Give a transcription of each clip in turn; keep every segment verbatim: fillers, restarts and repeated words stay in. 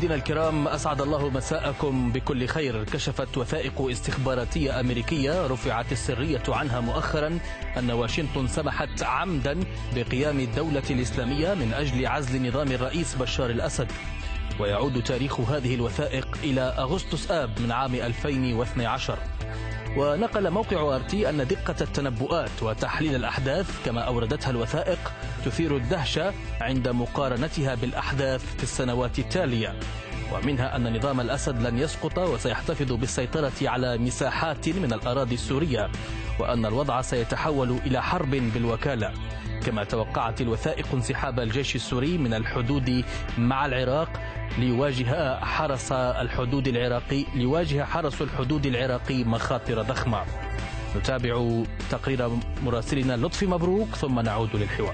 مشاهدينا الكرام، أسعد الله مساءكم بكل خير. كشفت وثائق استخباراتية أمريكية رفعت السرية عنها مؤخرا أن واشنطن سمحت عمدا بقيام الدولة الإسلامية من أجل عزل نظام الرئيس بشار الأسد. ويعود تاريخ هذه الوثائق إلى أغسطس آب من عام ألفين واثني عشر. ونقل موقع آر تي أن دقة التنبؤات وتحليل الأحداث كما أوردتها الوثائق تثير الدهشة عند مقارنتها بالأحداث في السنوات التالية، ومنها أن نظام الأسد لن يسقط وسيحتفظ بالسيطرة على مساحات من الأراضي السورية، وأن الوضع سيتحول إلى حرب بالوكالة. كما توقعت الوثائق انسحاب الجيش السوري من الحدود مع العراق ليواجه حرس الحدود العراقي ليواجه حرس الحدود العراقي مخاطر ضخمة. نتابع تقرير مراسلنا لطفي مبروك ثم نعود للحوار.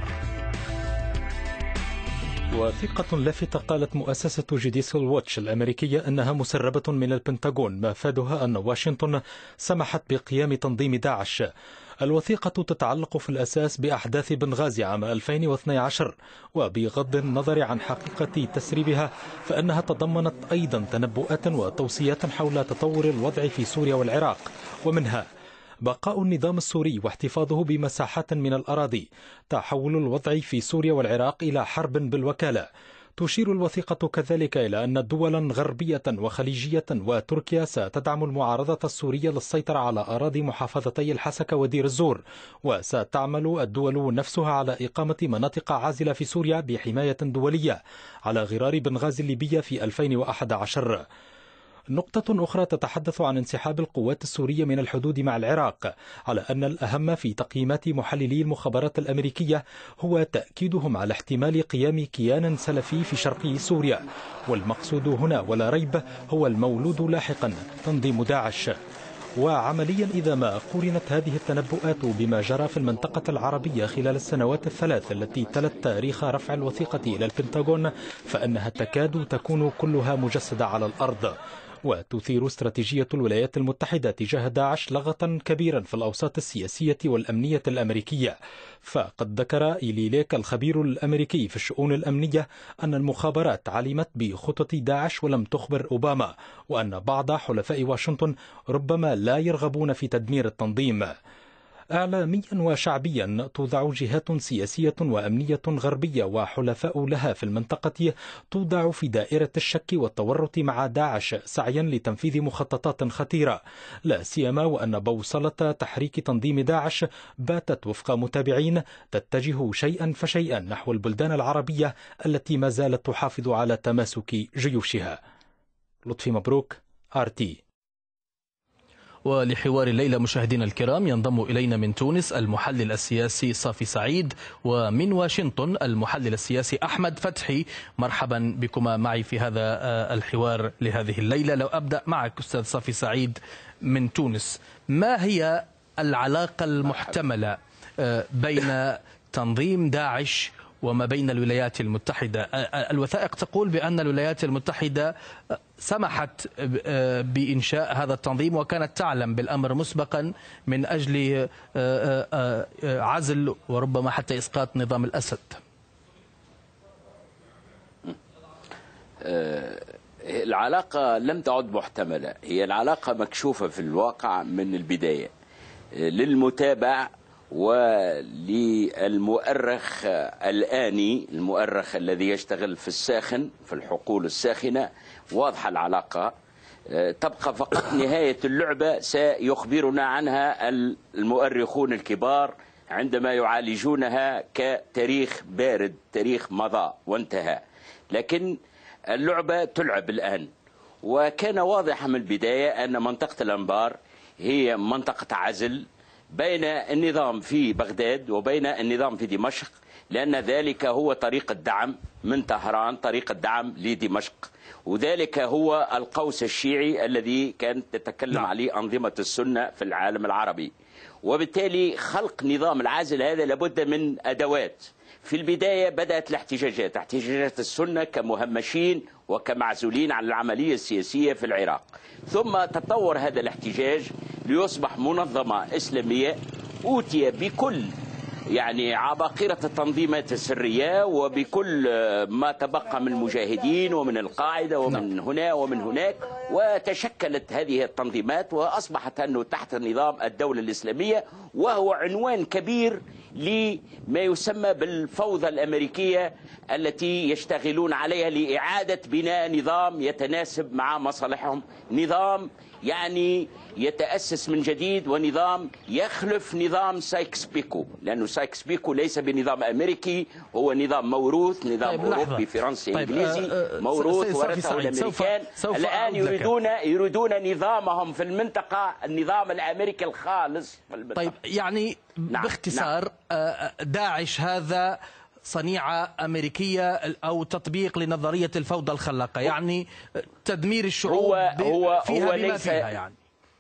وثيقة لافتة قالت مؤسسة جوديسيال واتش الأمريكية أنها مسربة من البنتاغون، مفادها أن واشنطن سمحت بقيام تنظيم داعش. الوثيقة تتعلق في الأساس بأحداث بنغازي عام ألفين واثني عشر، وبغض النظر عن حقيقة تسريبها فإنها تضمنت أيضا تنبؤات وتوصيات حول تطور الوضع في سوريا والعراق، ومنها بقاء النظام السوري واحتفاظه بمساحات من الأراضي، تحول الوضع في سوريا والعراق إلى حرب بالوكالة. تشير الوثيقة كذلك إلى أن دولا غربية وخليجية وتركيا ستدعم المعارضة السورية للسيطرة على أراضي محافظتي الحسكة ودير الزور، وستعمل الدول نفسها على إقامة مناطق عازلة في سوريا بحماية دولية على غرار بنغازي الليبية في ألفين وأحد عشر. نقطة أخرى تتحدث عن انسحاب القوات السورية من الحدود مع العراق، على أن الأهم في تقييمات محللي المخابرات الأمريكية هو تأكيدهم على احتمال قيام كيان سلفي في شرق سوريا، والمقصود هنا ولا ريب هو المولود لاحقا تنظيم داعش. وعمليا إذا ما قورنت هذه التنبؤات بما جرى في المنطقة العربية خلال السنوات الثلاث التي تلت تاريخ رفع الوثيقة إلى البنتاغون، فإنها تكاد تكون كلها مجسدة على الأرض. وتثير استراتيجية الولايات المتحدة تجاه داعش لغطا كبيرا في الأوساط السياسية والأمنية الأمريكية. فقد ذكر إيلي ليك الخبير الأمريكي في الشؤون الأمنية أن المخابرات علمت بخطط داعش ولم تخبر أوباما، وأن بعض حلفاء واشنطن ربما لا يرغبون في تدمير التنظيم. إعلاميا وشعبيا توضع جهات سياسية وأمنية غربية وحلفاء لها في المنطقة توضع في دائرة الشك والتورط مع داعش سعيا لتنفيذ مخططات خطيرة، لا سيما وأن بوصلة تحريك تنظيم داعش باتت وفق متابعين تتجه شيئا فشيئا نحو البلدان العربية التي ما زالت تحافظ على تماسك جيوشها. لطفي مبروك، آر تي. ولحوار الليلة مشاهدينا الكرام ينضم إلينا من تونس المحلل السياسي صافي سعيد، ومن واشنطن المحلل السياسي أحمد فتحي. مرحبا بكما معي في هذا الحوار لهذه الليلة. لو أبدأ معك أستاذ صافي سعيد من تونس، ما هي العلاقة المحتملة بين تنظيم داعش وما بين الولايات المتحدة؟ الوثائق تقول بأن الولايات المتحدة سمحت بإنشاء هذا التنظيم وكانت تعلم بالأمر مسبقا من أجل عزل وربما حتى إسقاط نظام الأسد. العلاقة لم تعد محتملة، هي العلاقة مكشوفة في الواقع من البداية للمتابع وللمؤرخ الآني، المؤرخ الذي يشتغل في الساخن في الحقول الساخنة. واضحة العلاقة، تبقى فقط نهاية اللعبة سيخبرنا عنها المؤرخون الكبار عندما يعالجونها كتاريخ بارد، تاريخ مضى وانتهى. لكن اللعبة تلعب الآن، وكان واضحا من البداية أن منطقة الأنبار هي منطقة عزل بين النظام في بغداد وبين النظام في دمشق، لأن ذلك هو طريق الدعم من طهران، طريق الدعم لدمشق، وذلك هو القوس الشيعي الذي كانت تتكلم عليه أنظمة السنة في العالم العربي. وبالتالي خلق نظام العازل هذا لابد من أدوات. في البداية بدأت الاحتجاجات، احتجاجات السنة كمهمشين وكمعزولين عن العملية السياسية في العراق، ثم تطور هذا الاحتجاج ليصبح منظمة إسلامية أوتي بكل يعني عباقرة التنظيمات السرية وبكل ما تبقى من المجاهدين ومن القاعدة ومن هنا ومن هناك، وتشكلت هذه التنظيمات وأصبحت أنه تحت نظام الدولة الإسلامية، وهو عنوان كبير لما يسمى بالفوضى الأمريكية التي يشتغلون عليها لإعادة بناء نظام يتناسب مع مصالحهم، نظام يعني يتأسس من جديد ونظام يخلف نظام سايكس بيكو، لأنه سايكس بيكو ليس بنظام أمريكي، هو نظام موروث، نظام طيب أوروبي فرنسي طيب إنجليزي آه آه موروث ورثه الأمريكان. الآن يريدون يريدون نظامهم في المنطقة النظام الأمريكي الخالص في المنطقة. طيب يعني نعم باختصار نعم. داعش هذا صنيعة أمريكية أو تطبيق لنظرية الفوضى الخلاقة، يعني تدمير الشعوب هو هو فيها هو بما ليس فيها يعني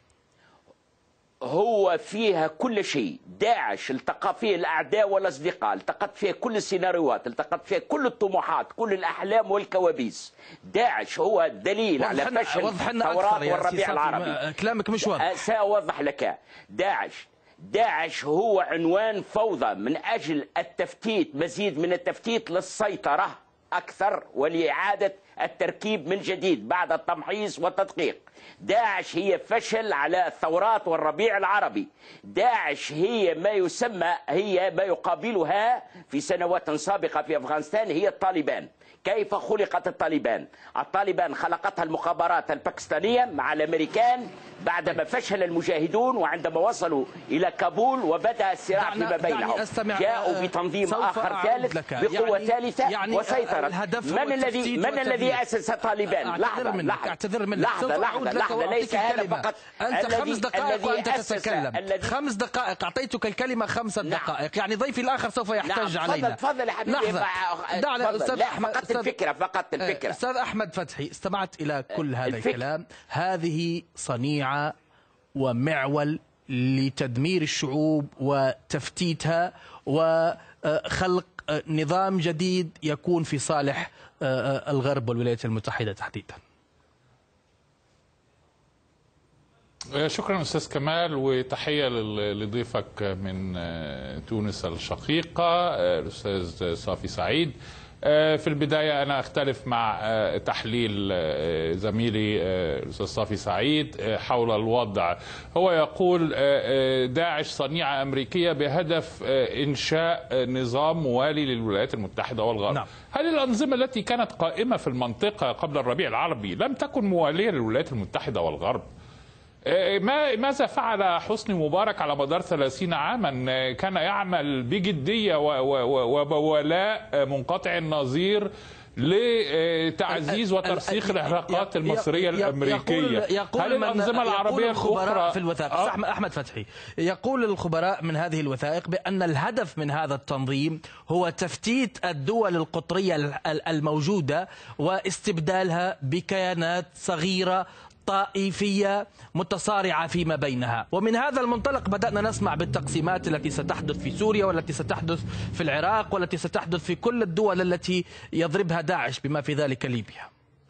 هو فيها كل شيء. داعش التقى فيه الأعداء والأصدقاء، التقت فيه كل السيناريوهات، التقت فيه كل الطموحات، كل الأحلام والكوابيس. داعش هو الدليل على فشل الثورات والربيع العربي. كلامك مش واضح. سأوضح لك. داعش داعش هو عنوان فوضى من أجل التفتيت، مزيد من التفتيت للسيطرة أكثر ولإعادة التركيب من جديد بعد التمحيص والتدقيق. داعش هي فشل على الثورات والربيع العربي. داعش هي ما يسمى هي ما يقابلها في سنوات سابقة في أفغانستان هي الطالبان. كيف خلقت الطالبان؟ الطالبان خلقتها المخابرات الباكستانية مع الأمريكان بعدما فشل المجاهدون، وعندما وصلوا إلى كابول وبدأ الصراع فيما بينهم جاءوا بتنظيم آخر ثالث بقوة يعني ثالثة يعني وسيطرة. من الذي من الذي أسس طالبان؟ لحظة لحظة لحظة لحظة لحظة ليس هذا فقط. أنت خمس دقائق وأنت تتكلم. خمس دقائق أعطيتك الكلمة خمسة دقائق، يعني ضيفي الآخر سوف يحتج علينا. تفضل حبيبي. دعنا أستاذ أحمد الفكرة فقط الفكرة. أستاذ أحمد فتحي، استمعت إلى كل هذا الكلام. هذه صنيعة ومعول لتدمير الشعوب وتفتيتها وخلق نظام جديد يكون في صالح الغرب والولايات المتحدة تحديدا. شكرا أستاذ كمال، وتحية لضيفك من تونس الشقيقة الأستاذ صافي سعيد. في البداية أنا أختلف مع تحليل زميلي الأستاذ صافي سعيد حول الوضع. هو يقول داعش صنيعة أمريكية بهدف إنشاء نظام موالي للولايات المتحدة والغرب. نعم. هل الأنظمة التي كانت قائمة في المنطقة قبل الربيع العربي لم تكن موالية للولايات المتحدة والغرب؟ ماذا فعل حسني مبارك على مدار ثلاثين عاما؟ كان يعمل بجدية وبولاء منقطع النظير لتعزيز وترسيخ العلاقات المصرية الأمريكية. هل الأنظمة العربية الأخرى في الوثائق أه؟ أحمد فتحي، يقول الخبراء من هذه الوثائق بأن الهدف من هذا التنظيم هو تفتيت الدول القطرية الموجودة واستبدالها بكيانات صغيرة طائفية متصارعة فيما بينها. ومن هذا المنطلق بدأنا نسمع بالتقسيمات التي ستحدث في سوريا والتي ستحدث في العراق والتي ستحدث في كل الدول التي يضربها داعش بما في ذلك ليبيا.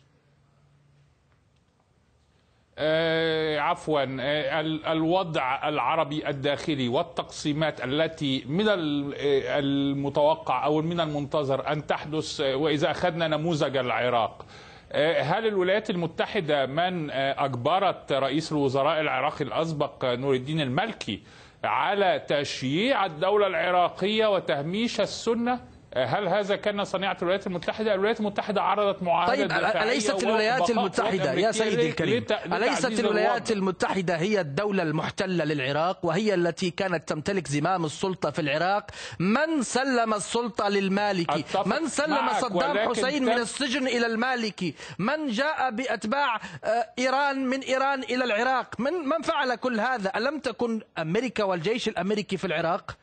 آه عفوا آه الوضع العربي الداخلي والتقسيمات التي من المتوقع أو من المنتظر أن تحدث، وإذا أخذنا نموذج العراق، هل الولايات المتحدة من أجبرت رئيس الوزراء العراقي الأسبق نور الدين المالكي على تشييع الدولة العراقية وتهميش السنة؟ هل هذا كان صنيعة الولايات المتحدة؟ الولايات المتحدة عرضت معاهدة طيب دفاعية. أليست الولايات المتحدة يا سيدي الكريم أليست الولايات المتحدة هي الدولة المحتلة للعراق وهي التي كانت تمتلك زمام السلطة في العراق؟ من سلم السلطة للمالكي؟ من سلم صدام حسين من السجن إلى المالكي؟ من جاء بأتباع إيران من إيران إلى العراق؟ من من فعل كل هذا؟ ألم تكن أمريكا والجيش الأمريكي في العراق؟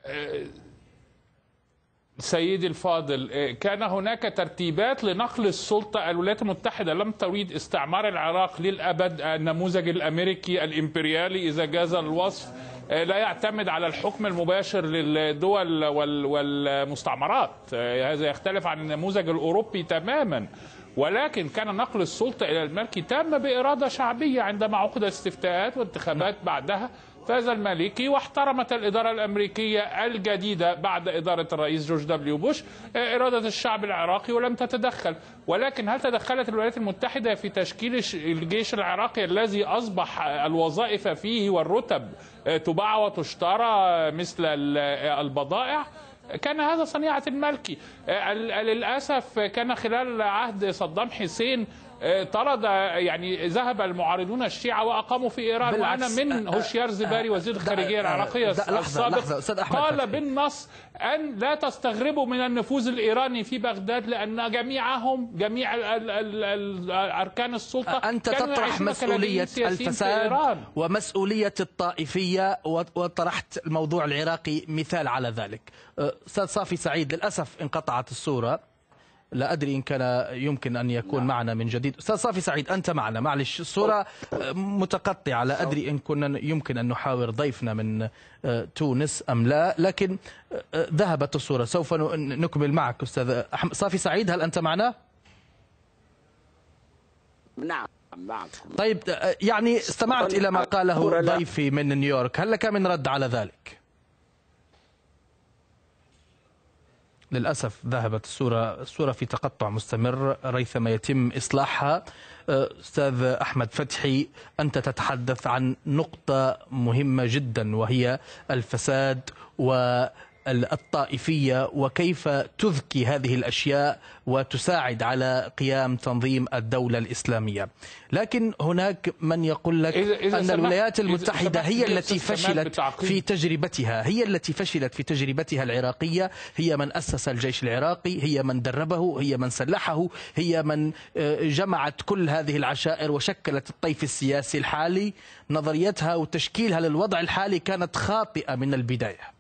سيدي الفاضل، كان هناك ترتيبات لنقل السلطة. الولايات المتحدة لم تريد استعمار العراق للأبد. النموذج الأمريكي الإمبريالي إذا جاز الوصف لا يعتمد على الحكم المباشر للدول والمستعمرات، هذا يختلف عن النموذج الأوروبي تماما. ولكن كان نقل السلطة إلى المالكي تم بإرادة شعبية عندما عقدت استفتاءات وانتخابات بعدها فاز المالكي، واحترمت الإدارة الأمريكية الجديدة بعد إدارة الرئيس جورج دبليو بوش إرادة الشعب العراقي ولم تتدخل. ولكن هل تدخلت الولايات المتحدة في تشكيل الجيش العراقي الذي أصبح الوظائف فيه والرتب تباع وتشترى مثل البضائع؟ كان هذا صنيعة المالكي. للأسف كان خلال عهد صدام حسين طرد يعني ذهب المعارضون الشيعة وأقاموا في إيران، وأنا من هوشيار زباري وزير الخارجية العراقية السابق قال بالنص أن لا تستغربوا من النفوذ الإيراني في بغداد لأن جميعهم جميع أركان السلطة أنت تطرح مسؤولية الفساد ومسؤولية الطائفية، وطرحت الموضوع العراقي مثال على ذلك. أستاذ صافي سعيد، للأسف انقطعت الصورة، لا أدري إن كان يمكن أن يكون لا. معنا من جديد. أستاذ صافي سعيد أنت معنا، معلش الصورة متقطعة، لا أدري إن كنا يمكن أن نحاور ضيفنا من تونس أم لا، لكن ذهبت الصورة. سوف نكمل معك أستاذ صافي سعيد، هل أنت معنا؟ نعم معك. طيب يعني استمعت إلى ما قاله ضيفي من نيويورك، هل لك من رد على ذلك؟ للأسف ذهبت الصورة، الصورة في تقطع مستمر ريثما يتم إصلاحها. أستاذ أحمد فتحي، أنت تتحدث عن نقطة مهمة جدا وهي الفساد والطائفية، وكيف تذكي هذه الأشياء وتساعد على قيام تنظيم الدولة الإسلامية. لكن هناك من يقول لك أن الولايات المتحدة هي التي فشلت في تجربتها، هي التي فشلت في تجربتها العراقية، هي من أسس الجيش العراقي، هي من دربه، هي من سلحه، هي من جمعت كل هذه العشائر وشكلت الطيف السياسي الحالي. نظريتها وتشكيلها للوضع الحالي كانت خاطئة من البداية.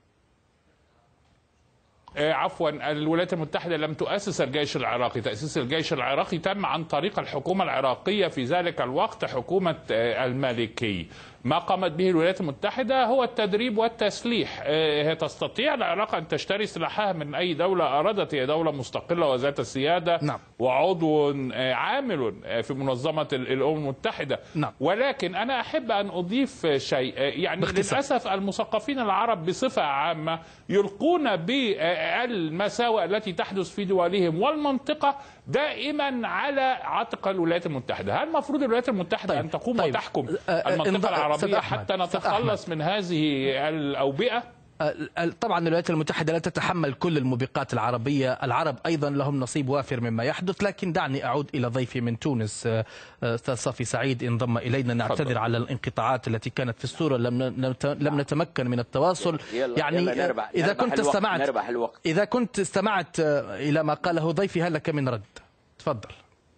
عفوا، الولايات المتحدة لم تؤسس الجيش العراقي، تأسيس الجيش العراقي تم عن طريق الحكومة العراقية في ذلك الوقت، حكومة المالكي. ما قامت به الولايات المتحدة هو التدريب والتسليح. هي تستطيع العراق أن تشتري سلاحها من أي دولة أرادت، هي دولة مستقلة وذات السيادة. نعم. وعضو عامل في منظمة الأمم المتحدة. نعم. ولكن أنا أحب أن أضيف شيء، يعني باختصار. للأسف المثقفين العرب بصفة عامة يلقون بالمساوئ التي تحدث في دولهم والمنطقة دائما على عاتق الولايات المتحدة. هل المفروض الولايات المتحدة طيب. أن تقوم طيب. وتحكم المنطقة العربية حتى نتخلص من هذه الأوبئة؟ طبعا الولايات المتحدة لا تتحمل كل الموبقات العربية، العرب أيضا لهم نصيب وافر مما يحدث. لكن دعني أعود إلى ضيفي من تونس أستاذ صافي سعيد، انضم إلينا. نعتذر على الانقطاعات التي كانت في الصورة، لم لم نتمكن من التواصل. يعني نربح إذا نربح كنت استمعت نربح الوقت. إذا كنت استمعت إلى ما قاله ضيفي هل لك من رد؟ تفضل.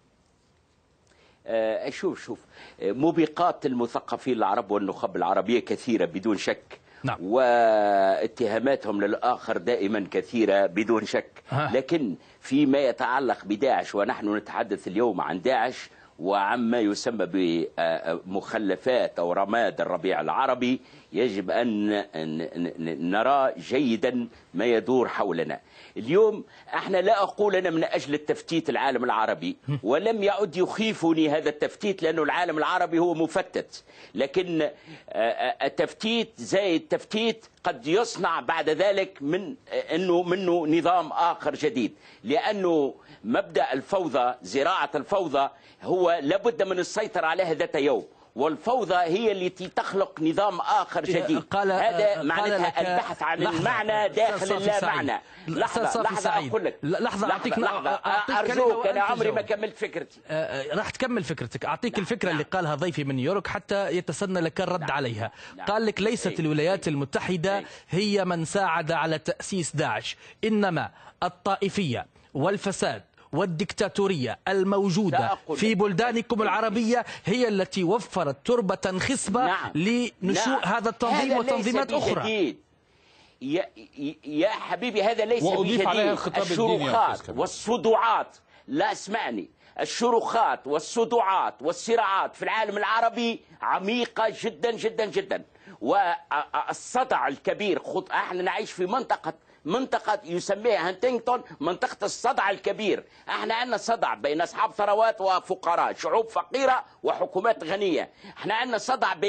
شوف شوف موبقات المثقفين العرب والنخب العربية كثيرة بدون شك. نعم. واتهاماتهم للآخر دائما كثيرة بدون شك. ها. لكن فيما يتعلق بداعش، ونحن نتحدث اليوم عن داعش وعما يسمى بمخلفات أو رماد الربيع العربي، يجب أن نرى جيدا ما يدور حولنا اليوم. احنا لا أقول أنا من أجل التفتيت العالم العربي، ولم يعد يخيفني هذا التفتيت لأنه العالم العربي هو مفتت، لكن التفتيت زي التفتيت قد يصنع بعد ذلك من أنه منه نظام آخر جديد، لأنه مبدأ الفوضى، زراعة الفوضى هو لابد من السيطرة عليها ذات يوم، والفوضى هي التي تخلق نظام آخر جديد. قال هذا معناتها البحث عن المعنى داخل اللا معنى. لحظة لحظة أقول لك، لحظة أعطيك أرجوك، أنا عمري ما كملت فكرتي. راح تكمل فكرتك. أعطيك الفكرة اللي قالها ضيفي من نيويورك حتى يتسنى لك الرد عليها. قال لك ليست الولايات المتحدة هي من ساعد على تأسيس داعش، إنما الطائفية والفساد والدكتاتورية الموجودة في بلدانكم العربية هي التي وفرت تربة خصبة نعم. لنشوء نعم. هذا التنظيم هذا وتنظيمات أخرى. يا, يا حبيبي هذا ليس بجديد. الشروخات والصدوعات، لا اسمعني، الشروخات والصدوعات والصراعات في العالم العربي عميقة جدا جدا جدا، والصدع الكبير. احنا نعيش في منطقة منطقة يسميها هانتينغتون منطقة الصدع الكبير. احنا عندنا صدع بين اصحاب ثروات وفقراء، شعوب فقيرة وحكومات غنية. احنا عندنا صدع بين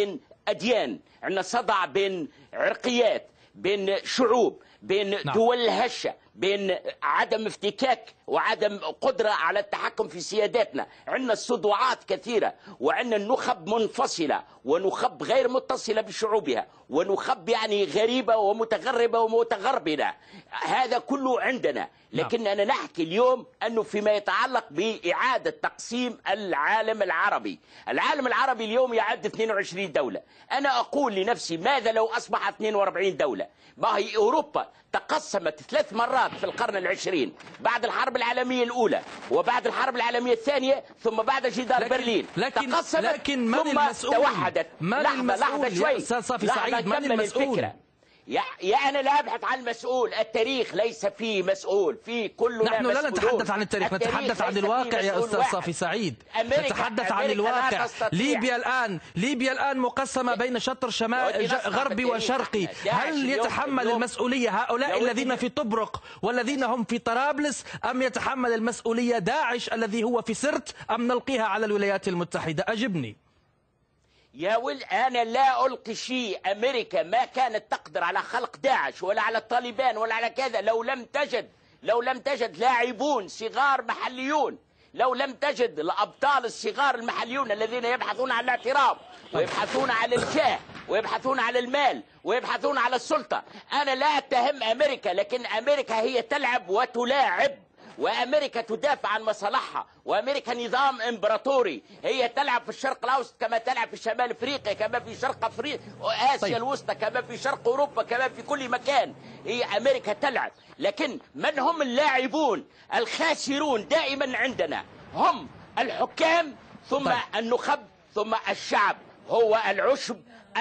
أديان، عندنا صدع بين عرقيات، بين شعوب، بين نعم. دول هشة، بين عدم افتكاك وعدم قدرة على التحكم في سياداتنا. عندنا صدوعات كثيرة، وعندنا النخب منفصلة ونخب غير متصلة بشعوبها، ونخب يعني غريبة ومتغربة ومتغربلة. هذا كله عندنا، لكن أنا نحكي اليوم أنه فيما يتعلق بإعادة تقسيم العالم العربي. العالم العربي اليوم يعد اثنين وعشرين دولة. أنا أقول لنفسي ماذا لو أصبح اثنين وأربعين دولة؟ ما هي أوروبا تقسمت ثلاث مرات في القرن العشرين، بعد الحرب العالمية الأولى وبعد الحرب العالمية الثانية ثم بعد جدار لكن برلين. لكن تقسمت لكن من ثم المسؤول؟ توحدت. من لحظة المسؤول لحظة شوي يا أستاذ صافي سعيد؟ من المسؤول؟ الفكرة. يا, يا أنا لا أبحث عن المسؤول. التاريخ ليس فيه مسؤول، في كلنا نحن لا مسؤولون. نتحدث عن التاريخ، التاريخ نتحدث عن ليس فيه الواقع يا مسؤول أستاذ واحد. صافي سعيد. أمريكا نتحدث عن أمريكا لا الواقع. تستطيع. ليبيا الآن ليبيا الآن مقسمة بين شطر شمال غربي وشرقي. هل يتحمل المسؤولية هؤلاء الذين في طبرق والذين هم في طرابلس، أم يتحمل المسؤولية داعش الذي هو في سرت، أم نلقيها على الولايات المتحدة؟ أجبني. يا ول أنا لا ألقي شيء. أمريكا ما كانت تقدر على خلق داعش ولا على الطالبان ولا على كذا لو لم تجد لو لم تجد لاعبون صغار محليون، لو لم تجد الأبطال الصغار المحليون الذين يبحثون عن الاعتراف ويبحثون عن الجاه ويبحثون عن المال ويبحثون على السلطة. أنا لا أتهم أمريكا، لكن أمريكا هي تلعب وتلاعب، وأمريكا تدافع عن مصالحها، وأمريكا نظام إمبراطوري. هي تلعب في الشرق الأوسط كما تلعب في شمال أفريقيا، كما في شرق أفريقيا وآسيا طيب. الوسطى، كما في شرق أوروبا، كما في كل مكان. هي أمريكا تلعب، لكن من هم اللاعبون الخاسرون دائما عندنا؟ هم الحكام، ثم طيب. النخب، ثم الشعب. هو العشب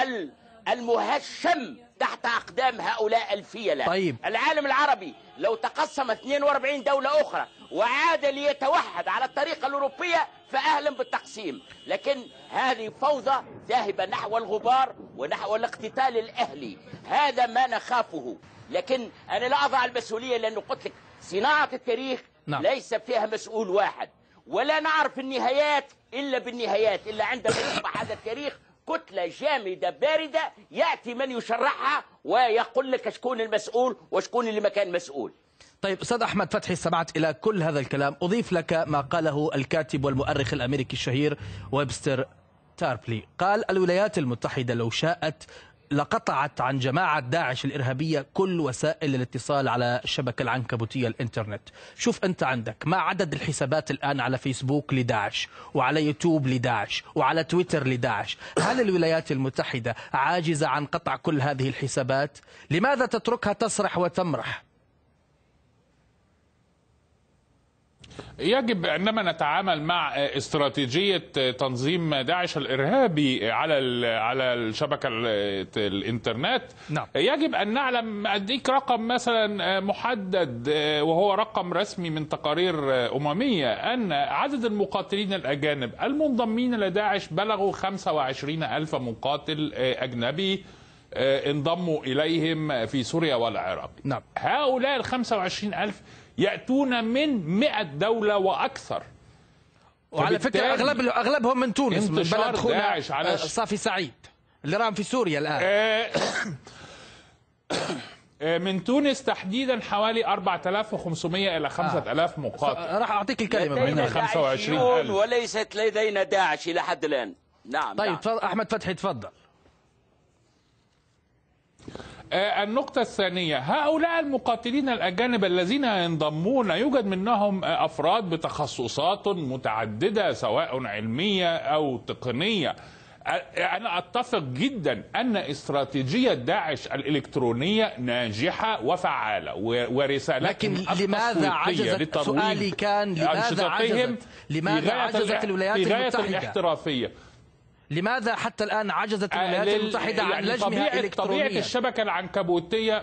المهشم تحت أقدام هؤلاء الفيلة. طيب. العالم العربي لو تقسم اثنين وأربعين دولة أخرى وعاد ليتوحد على الطريقة الأوروبية فأهلا بالتقسيم، لكن هذه فوضى ذاهبة نحو الغبار ونحو الاقتتال الأهلي. هذا ما نخافه، لكن أنا لا أضع المسؤولية، لأنه قلت لك صناعة التاريخ نعم. ليس فيها مسؤول واحد، ولا نعرف النهايات إلا بالنهايات، إلا عندما يصبح هذا التاريخ كتلة جامدة باردة يأتي من يشرحها ويقول لك شكون المسؤول وشكون اللي ما كان مسؤول. طيب أستاذ أحمد فتحي، استمعت إلى كل هذا الكلام. أضيف لك ما قاله الكاتب والمؤرخ الأمريكي الشهير ويبستر تاربلي. قال الولايات المتحدة لو شاءت لقطعت عن جماعة داعش الإرهابية كل وسائل الاتصال على الشبكة العنكبوتية الإنترنت. شوف أنت عندك ما عدد الحسابات الآن على فيسبوك لداعش، وعلى يوتيوب لداعش، وعلى تويتر لداعش. هل الولايات المتحدة عاجزة عن قطع كل هذه الحسابات؟ لماذا تتركها تسرح وتمرح؟ يجب عندما نتعامل مع استراتيجية تنظيم داعش الإرهابي على على الشبكة الإنترنت نعم. يجب أن نعلم. أديك رقم مثلا محدد وهو رقم رسمي من تقارير أممية، أن عدد المقاتلين الأجانب المنضمين لداعش بلغوا خمسة وعشرين ألف مقاتل أجنبي انضموا إليهم في سوريا والعراق. نعم. هؤلاء ال خمسة وعشرين ألف يأتون من مئة دولة وأكثر، وعلى فكرة أغلب أغلبهم من تونس، من بلد خونا على صافي سعيد اللي رام في سوريا الآن. من تونس تحديدا حوالي أربعة آلاف وخمسمئة إلى خمسة آلاف مقاتل. راح أعطيك الكلمة. لدينا خمسة وعشرين ألف وليست لدينا داعش إلى حد الآن. نعم. طيب نعم. أحمد فتحي تفضل. النقطة الثانية، هؤلاء المقاتلين الأجانب الذين ينضمون يوجد منهم أفراد بتخصصات متعددة سواء علمية أو تقنية. أنا أتفق جدا أن استراتيجية داعش الإلكترونية ناجحة وفعالة ورسالتهم لكن لماذا عجزت؟ سؤالي كان لماذا عجزت؟ لماذا عجزت الولايات المتحدة؟ الاحترافية. لماذا حتى الآن عجزت الولايات المتحدة عن لجمها إلكترونيا؟ طبيعة الشبكة العنكبوتية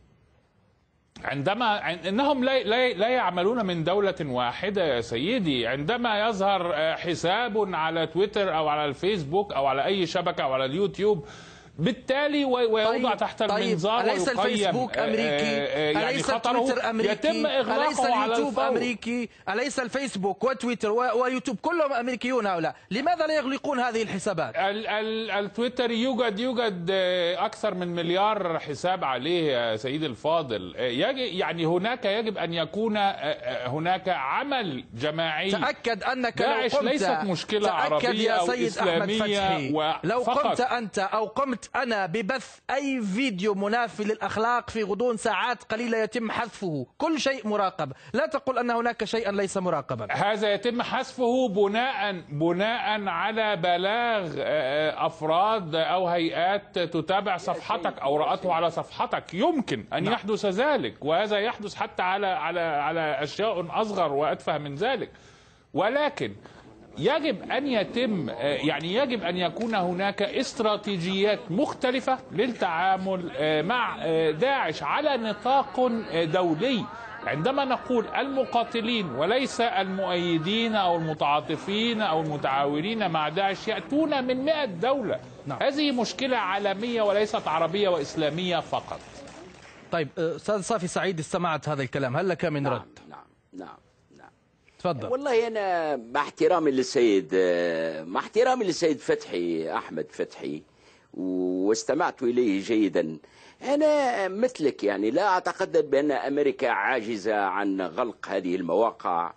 عندما انهم لا لا يعملون من دولة واحدة يا سيدي. عندما يظهر حساب على تويتر او على الفيسبوك او على اي شبكة او على اليوتيوب بالتالي ويوضع طيب تحت طيب المنظار أليس ويقيم الفيسبوك أمريكي؟ يعني أليس تويتر أمريكي؟ يتم إغلاقه أليس اليوتيوب أمريكي؟ أليس الفيسبوك وتويتر ويوتيوب كلهم أمريكيون هؤلاء؟ لماذا لا يغلقون هذه الحسابات؟ ال ال التويتر يوجد يوجد أكثر من مليار حساب عليه يا سيدي الفاضل. يعني هناك يجب أن يكون هناك عمل جماعي. تأكد أنك لو داعش قمت ليست مشكلة عربية أو إسلامية لو فقط. قمت أنت أو قمت أنا ببث أي فيديو منافي للأخلاق في غضون ساعات قليلة يتم حذفه. كل شيء مراقب، لا تقل أن هناك شيئا ليس مراقبا. هذا يتم حذفه بناء بناء على بلاغ أفراد أو هيئات تتابع صفحتك أو رأته على صفحتك. يمكن أن نعم. يحدث ذلك، وهذا يحدث حتى على على على أشياء أصغر وأتفه من ذلك. ولكن يجب أن يتم يعني يجب أن يكون هناك استراتيجيات مختلفة للتعامل مع داعش على نطاق دولي. عندما نقول المقاتلين وليس المؤيدين أو المتعاطفين أو المتعاونين مع داعش يأتون من مئة دولة. نعم. هذه مشكلة عالمية وليست عربية وإسلامية فقط. طيب أستاذ صافي سعيد، استمعت هذا الكلام، هل لك من نعم. رد؟ نعم نعم نعم تفضل. والله أنا مع احترامي للسيد مع احترامي للسيد فتحي أحمد فتحي واستمعت إليه جيدا، أنا مثلك يعني لا أعتقد بأن أمريكا عاجزة عن غلق هذه المواقع،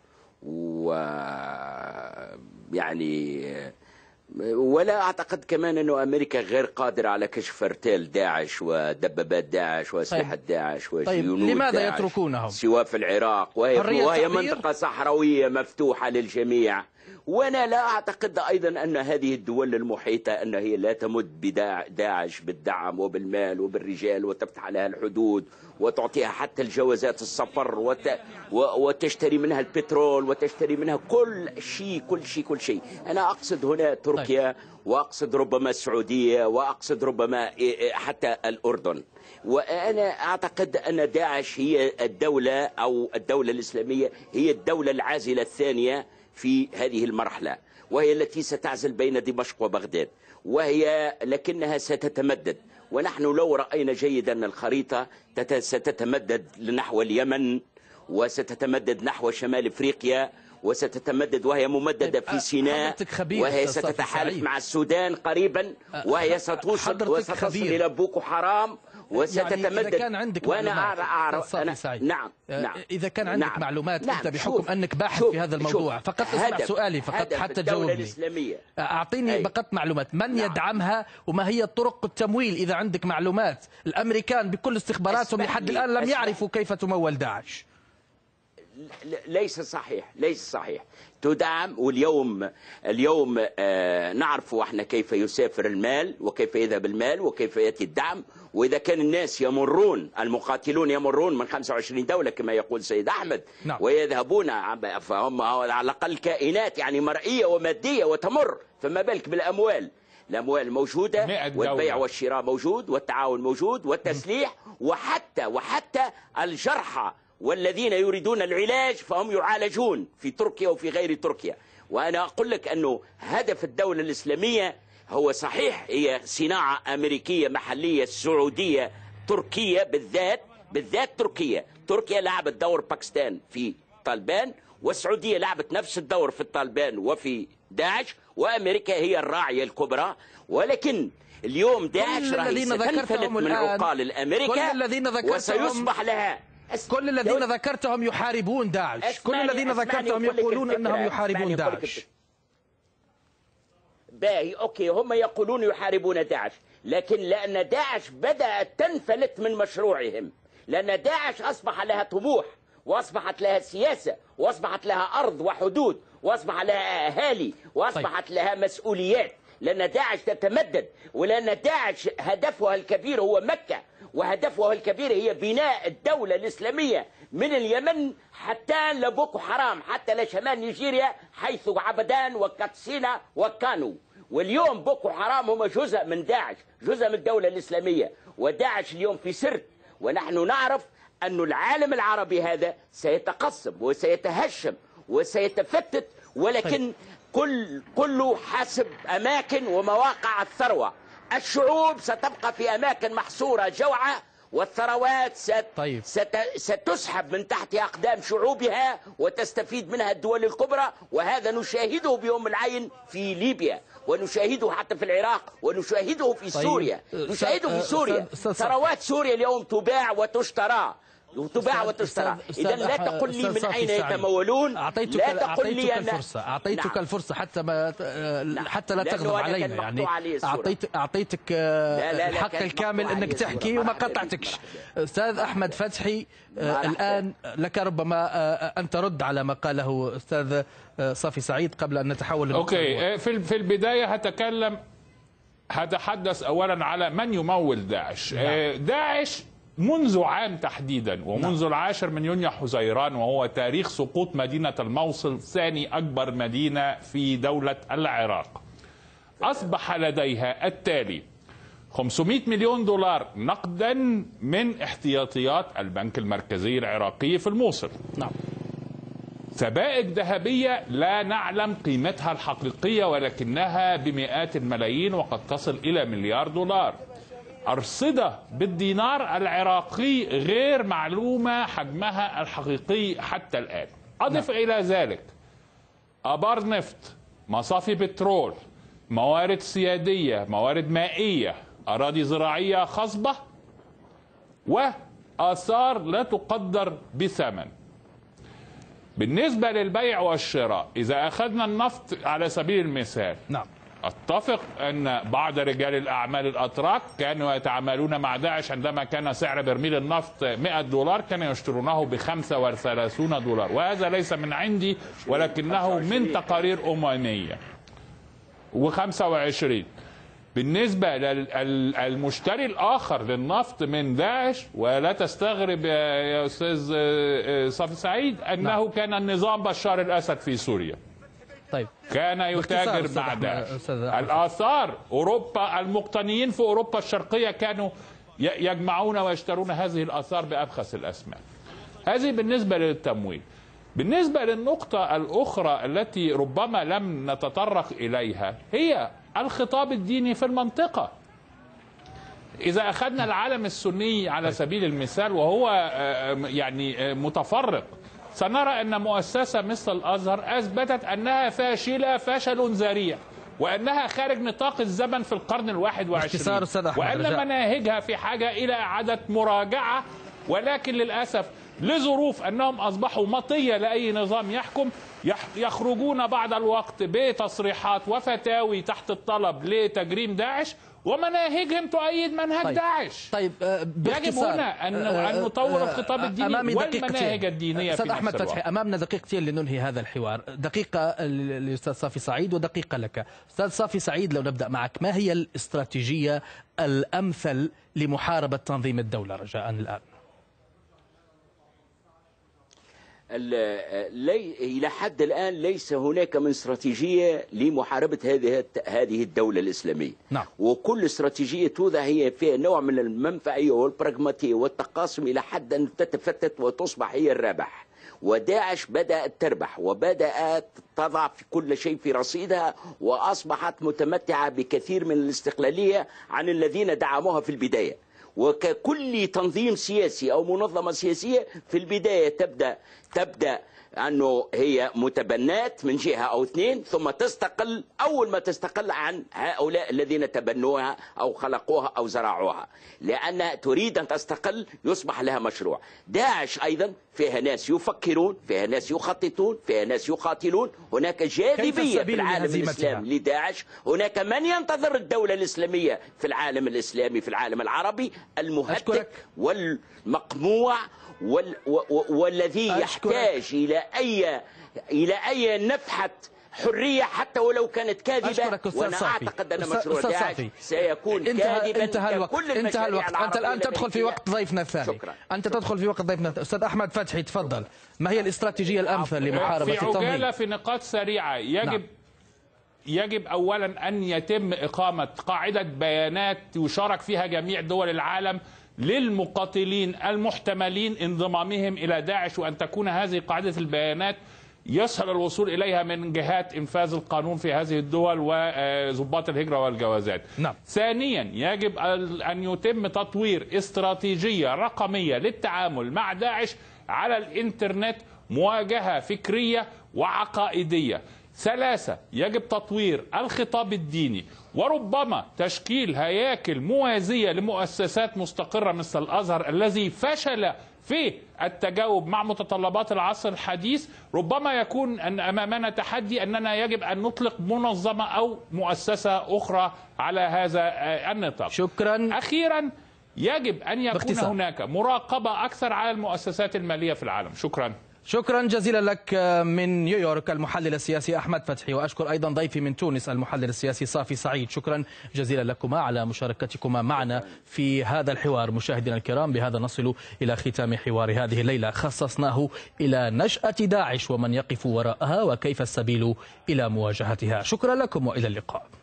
ويعني ولا أعتقد كمان أنه أمريكا غير قادرة على كشف ارتال داعش ودبابات داعش وأسلحة طيب. داعش وجنود طيب لماذا داعش يتركونهم سواء في العراق، وهي, وهي منطقة صحراوية مفتوحة للجميع. وأنا لا أعتقد أيضا أن هذه الدول المحيطة أن هي لا تمد بداعش بالدعم وبالمال وبالرجال وتفتح لها الحدود وتعطيها حتى الجوازات السفر وت... وتشتري منها البترول وتشتري منها كل شيء كل شيء كل شيء. أنا أقصد هنا تركيا وأقصد ربما السعودية وأقصد ربما حتى الأردن. وأنا أعتقد أن داعش هي الدولة أو الدولة الإسلامية هي الدولة العازلة الثانية في هذه المرحلة، وهي التي ستعزل بين دمشق وبغداد، وهي لكنها ستتمدد. ونحن لو رأينا جيدا الخريطة ستتمدد لنحو اليمن وستتمدد نحو شمال أفريقيا وستتمدد وهي ممددة في سيناء، وهي ستتحالف مع السودان قريبا، وهي ستوصل وستصل إلى بوكو حرام وستتمدد. يعني إذا كان عندك وأنا أعرف أنا نعم نعم إذا كان عندك نعم معلومات نعم أنت بحكم أنك باحث في هذا الموضوع فقط اسمع سؤالي فقط حتى تجاوبني. أعطيني فقط معلومات من نعم. يدعمها وما هي طرق التمويل إذا عندك معلومات. الأمريكان بكل استخباراتهم لحد الآن لم يعرفوا كيف تمول داعش. ليس صحيح ليس صحيح تدعم. واليوم اليوم آه نعرف احنا كيف يسافر المال وكيف يذهب المال وكيف ياتي الدعم. واذا كان الناس يمرون المقاتلون يمرون من خمسة وعشرين دولة كما يقول سيد احمد نعم. ويذهبون فهم على الاقل كائنات يعني مرئية ومادية وتمر، فما بالك بالاموال. الاموال موجودة والبيع والشراء موجود والتعاون موجود والتسليح وحتى وحتى الجرحى والذين يريدون العلاج فهم يعالجون في تركيا وفي غير تركيا. وأنا أقول لك أنه هدف الدولة الإسلامية هو صحيح هي صناعة أمريكية محلية سعودية تركية بالذات بالذات تركيا. تركيا لعبت دور باكستان في طالبان، والسعودية لعبت نفس الدور في الطالبان وفي داعش، وأمريكا هي الراعية الكبرى. ولكن اليوم داعش راهي ستنفلت من عقال الأمريكا وسيصبح لها. كل الذين ذكرتهم يحاربون داعش، كل الذين ذكرتهم يقولون أنهم يحاربون داعش. باهي أوكي هم يقولون يحاربون داعش، لكن لأن داعش بدأت تنفلت من مشروعهم، لأن داعش أصبح لها طموح وأصبحت لها سياسة وأصبحت لها أرض وحدود وأصبح لها أهالي وأصبحت طيب. لها مسؤوليات، لأن داعش تتمدد، ولأن داعش هدفها الكبير هو مكة، وهدفها الكبير هي بناء الدولة الإسلامية من اليمن حتى لبوكو حرام حتى لشمال نيجيريا حيث عبدان وكاتسينا وكانو. واليوم بوكو حرام هم جزء من داعش، جزء من الدولة الإسلامية، وداعش اليوم في سرد. ونحن نعرف أن العالم العربي هذا سيتقسم وسيتهشم وسيتفتت، ولكن كل كله حسب أماكن ومواقع الثروة. الشعوب ستبقى في أماكن محصورة جوعة، والثروات ست... طيب. ست... ستسحب من تحت أقدام شعوبها وتستفيد منها الدول الكبرى، وهذا نشاهده بيوم العين في ليبيا، ونشاهده حتى في العراق، ونشاهده في طيب. سوريا. نشاهده في سوريا. ثروات سوريا اليوم تباع وتشترى وتباع وتشترى. إذا لا تقل لي من أين يتمولون. أعطيتك لا تقل لي الفرصة أعطيتك نعم. الفرصة حتى ما نعم. حتى لا تغضب علينا، يعني أعطيت أعطيتك لا لا الحق الكامل أنك تحكي وما قطعتكش. أستاذ أحمد فتحي الآن لك ربما أن ترد على ما قاله أستاذ صافي سعيد قبل أن نتحول. أوكي، في في البداية هتكلم هتحدث أولا على من يمول داعش. نعم. داعش منذ عام تحديدا ومنذ العاشر من يونيو حزيران، وهو تاريخ سقوط مدينة الموصل ثاني أكبر مدينة في دولة العراق، أصبح لديها التالي: خمسمائة مليون دولار نقدا من احتياطيات البنك المركزي العراقي في الموصل. نعم. سبائك ذهبية لا نعلم قيمتها الحقيقية ولكنها بمئات الملايين وقد تصل إلى مليار دولار. أرصدة بالدينار العراقي غير معلومة حجمها الحقيقي حتى الآن. أضف نعم. إلى ذلك آبار نفط، مصافي بترول، موارد سيادية، موارد مائية، أراضي زراعية خصبة، وآثار لا تقدر بثمن. بالنسبة للبيع والشراء، إذا أخذنا النفط على سبيل المثال، نعم، اتفق ان بعض رجال الاعمال الاتراك كانوا يتعاملون مع داعش عندما كان سعر برميل النفط مئة دولار كانوا يشترونه ب خمسة وثلاثين دولار، وهذا ليس من عندي ولكنه من تقارير امميه. وخمسة وعشرين بالنسبه للمشتري الاخر للنفط من داعش، ولا تستغرب يا استاذ صافي سعيد انه نعم. كان النظام بشار الاسد في سوريا. طيب. كان يتاجر مع داعش. الآثار أوروبا، المقتنيين في أوروبا الشرقية كانوا يجمعون ويشترون هذه الآثار بأبخس الأسماء. هذه بالنسبة للتمويل. بالنسبة للنقطة الأخرى التي ربما لم نتطرق إليها هي الخطاب الديني في المنطقة. إذا أخذنا العالم السني على سبيل المثال وهو يعني متفرق، سنرى أن مؤسسة مثل الأزهر أثبتت أنها فاشلة فشل ذريع، وأنها خارج نطاق الزمن في القرن الواحد وعشرين، وأن مناهجها في حاجة إلى إعادة مراجعة، ولكن للأسف لظروف أنهم أصبحوا مطية لأي نظام يحكم يخرجون بعض الوقت بتصريحات وفتاوي تحت الطلب لتجريم داعش، ومناهجهم تؤيد منهج طيب. داعش. طيب يجب هنا أن أن نطور الخطاب الديني والمناهج الدينية. أستاذ أحمد فتحي، أمامنا دقيقتين لننهي هذا الحوار، دقيقة للأستاذ صافي سعيد ودقيقة لك. أستاذ صافي سعيد، لو نبدأ معك، ما هي الاستراتيجية الأمثل لمحاربة تنظيم الدولة رجاء الآن؟ إلى حد الآن ليس هناك من استراتيجية لمحاربة هذه هذه الدولة الإسلامية. نعم. وكل استراتيجية توضع هي فيها نوع من المنفعية والبراغماتية والتقاسم إلى حد أن تتفتت وتصبح هي الرابح. وداعش بدأت تربح وبدأت تضع في كل شيء في رصيدها، وأصبحت متمتعة بكثير من الاستقلالية عن الذين دعموها في البداية. وككل تنظيم سياسي أو منظمة سياسية في البداية تبدأ تبدأ أنه هي متبنات من جهة أو اثنين، ثم تستقل أول ما تستقل عن هؤلاء الذين تبنوها أو خلقوها أو زرعوها، لأنها تريد أن تستقل يصبح لها مشروع. داعش أيضا فيها ناس يفكرون، فيها ناس يخططون، فيها ناس يقاتلون، هناك جاذبية في العالم الإسلامي لداعش، هناك من ينتظر الدولة الإسلامية في العالم الإسلامي في العالم العربي المهتك والمقموع وال والذي يحتاج إلى أي إلى أي نفحة حرية حتى ولو كانت كاذبة. وأنا أعتقد أن مشروع داعش سيكون كاذبا. انتهى الوقت. انتهى الوقت. أنت الآن تدخل في وقت ضيفنا الثاني. شكرا. أنت تدخل في وقت ضيفنا الثاني. أستاذ أحمد فتحي تفضل، ما هي الاستراتيجية الأمثل لمحاربة التنظيم؟ في عجالة في نقاط سريعة. يجب نعم. يجب أولا أن يتم إقامة قاعدة بيانات يشارك فيها جميع دول العالم للمقاتلين المحتملين انضمامهم إلى داعش، وأن تكون هذه قاعدة البيانات يسهل الوصول إليها من جهات إنفاذ القانون في هذه الدول وضباط الهجرة والجوازات. نعم. ثانيا يجب أن يتم تطوير استراتيجية رقمية للتعامل مع داعش على الإنترنت، مواجهة فكرية وعقائدية. ثلاثة يجب تطوير الخطاب الديني، وربما تشكيل هياكل موازية لمؤسسات مستقرة مثل الأزهر الذي فشل في التجاوب مع متطلبات العصر الحديث. ربما يكون أن أمامنا تحدي أننا يجب أن نطلق منظمة أو مؤسسة أخرى على هذا النطاق. شكرا. أخيرا يجب أن يكون باختصار. هناك مراقبة أكثر على المؤسسات المالية في العالم. شكرا. شكرا جزيلا لك من نيويورك المحلل السياسي أحمد فتحي، وأشكر أيضا ضيفي من تونس المحلل السياسي صافي سعيد. شكرا جزيلا لكما على مشاركتكما معنا في هذا الحوار. مشاهدينا الكرام، بهذا نصل إلى ختام حوار هذه الليلة، خصصناه إلى نشأة داعش ومن يقف وراءها وكيف السبيل إلى مواجهتها. شكرا لكم وإلى اللقاء.